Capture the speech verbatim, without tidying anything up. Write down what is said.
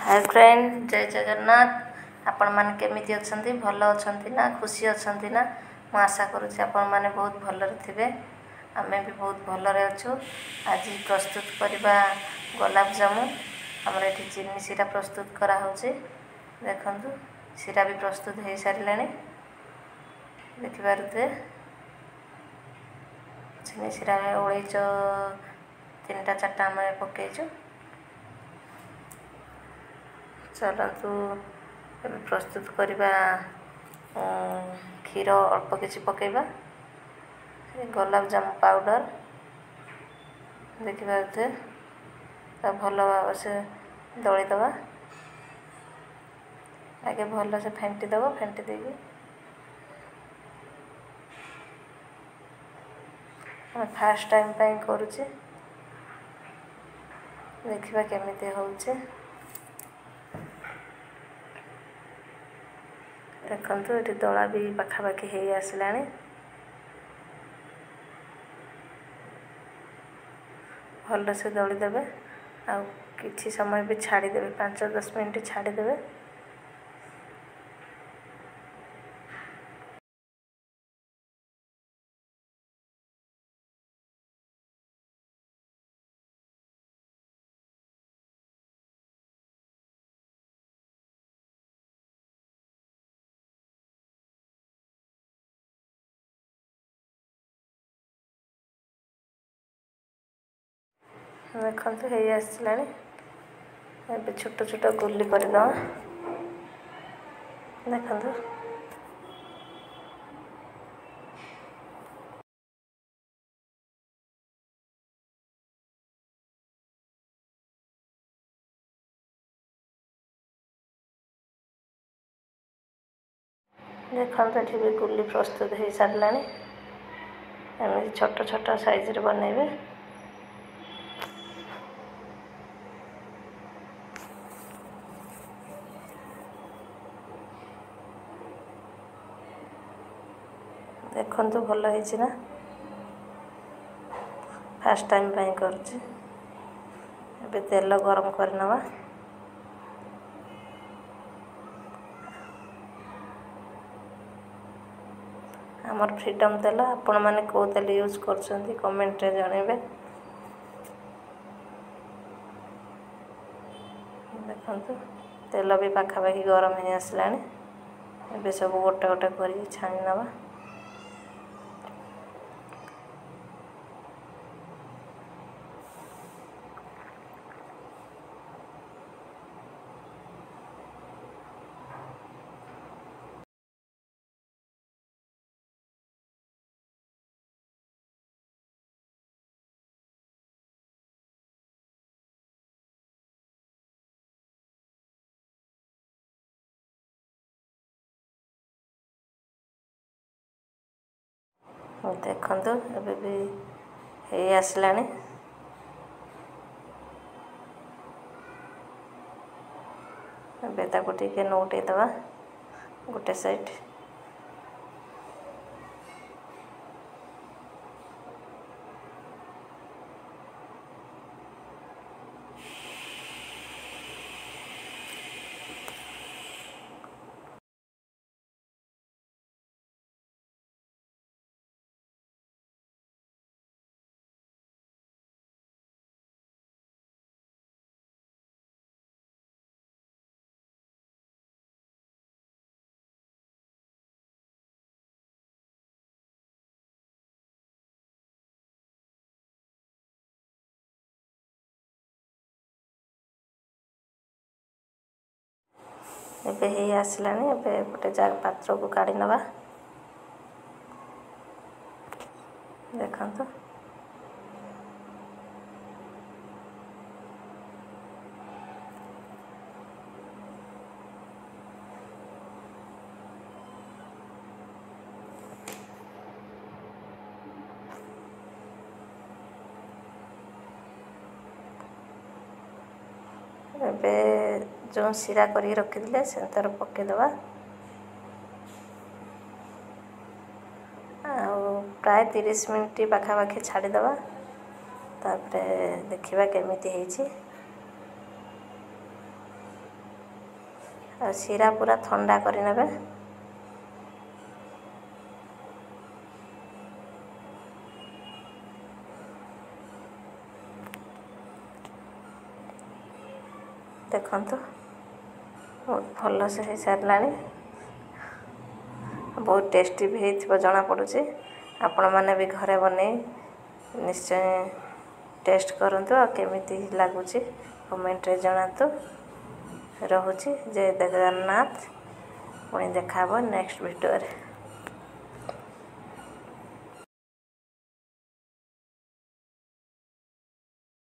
Hi friend, जय जगन्नाथ। आपण माने केमिति अछंती? भल अछंती ना? खुशी अछंती ना? मु आशा करूची आपण माने बहुत भलरे थिबे। आमे भी बहुत भलरे अछु। आज प्रस्तुत करबा गुलाब जामुन। हमर एठी चीनी सिरा प्रस्तुत करा होचे। देखंतु सिरा भी प्रस्तुत हे सारलानी। देखि पारुथे चीनी सिरा ओळैच तीनटा चारटा आमे पकेइछु। चलतु प्रस्तुत करवा क्षीर अल्प किसी पकेबा गुलाब जामुन पाउडर देखिए भल भाव से दलिदबा। आगे भल से फेंटी दब फेंटी देगी फास्ट टाइम पाई करुचे। देखिबा केमिति होउचे। देखंतु ये दला भी पाखापाखि हो आसलानी। भल से दलिदेवे आ किछि समय भी छाड़ीदेवे, पाँच दस मिनट छाड़ीदेवे। देखते हो आसलानी। ए छोट छोट गुली करदे देखते देखते ये भी गुली प्रस्तुत हो सारानी। एम छोट छोट साइज रे बनइबे। देखंतु भल है ना? फास्ट टाइम पाई करुची। एबे तेल गरम करनवा। हमर फ्रीडम तेल। आपण माने को तेल यूज करछंती कमेंट रे जणेबे। देखंतु तेल भी पाखापाखि गरम हो आसलानी। एबे सब गोटे गोटे करी छाणी नवा। देखंतु एबे भी हे आसलानी। एबे ताको टिके नोटे दवा गोटे साइड। एबे हे आसलानी। एबे गोटे जार पात्र को काढ़ी नवा। देखंतु एबे जो सिरा करी रखिले से तर पकेदबा। प्राय तीस मिनट पाखापाखि छाड़ीदबा। तापरे देखिबा केमिति हेछि। ଆଉ ଶିରା ପୁରା ଥଣ୍ଡା କରିନେବେ। ଦେଖନ୍ତୁ ବହୁତ ଭଲସେ ହେଇସାରିଲାଣି। ବହୁତ ଟେଷ୍ଟି ବି ହେଇଥିବ ଜଣାପଡ଼ୁଛି। ଆପଣମାନେ ବି ଘରେ ବନେଇ ନିଶ୍ଚୟ ଟେଷ୍ଟ କରନ୍ତୁ ଆଉ କେମିତି ଲାଗୁଛି କମେଣ୍ଟରେ ଜଣାନ୍ତୁ। ରହୁଛି ଜୟ ଜଗନ୍ନାଥ। ପୁଣି ଦେଖା ହେବ ନେକ୍ସଟ ଭିଡ଼ିଓରେ।